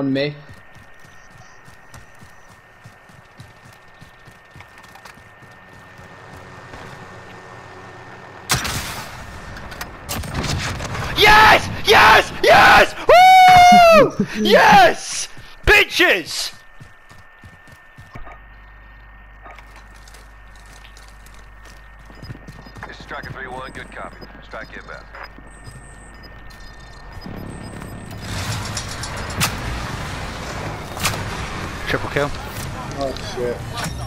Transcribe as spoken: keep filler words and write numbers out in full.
on me. Yes! Yes! Yes! Woo! Yes! Bitches! This is Striker three one, good copy. Strike inbound. Triple kill. Oh shit.